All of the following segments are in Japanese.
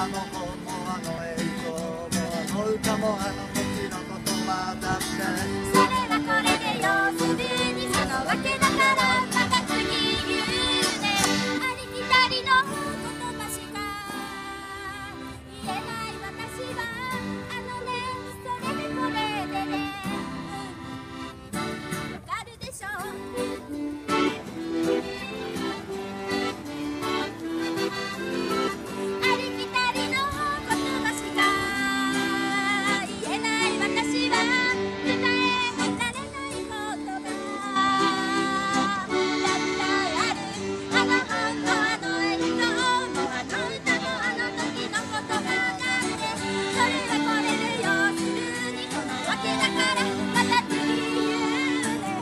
の本もあの映像もあの歌もあの時の言葉だってそれはこれで要するにそのわけだからまた次言うねありきたりの言葉しか言えない私はあのねそれでこれでねわかるでしょありきたりの言葉しか言えない私は伝えられない言葉だってあるあの本もあの映像もあの歌もあの時の言葉だってそれはこれで要するにそのわけだからまた次言うね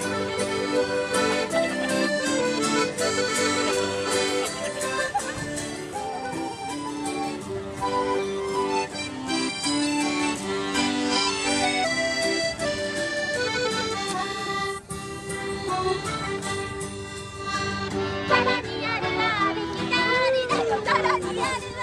さらにあるありきたりだよさらにある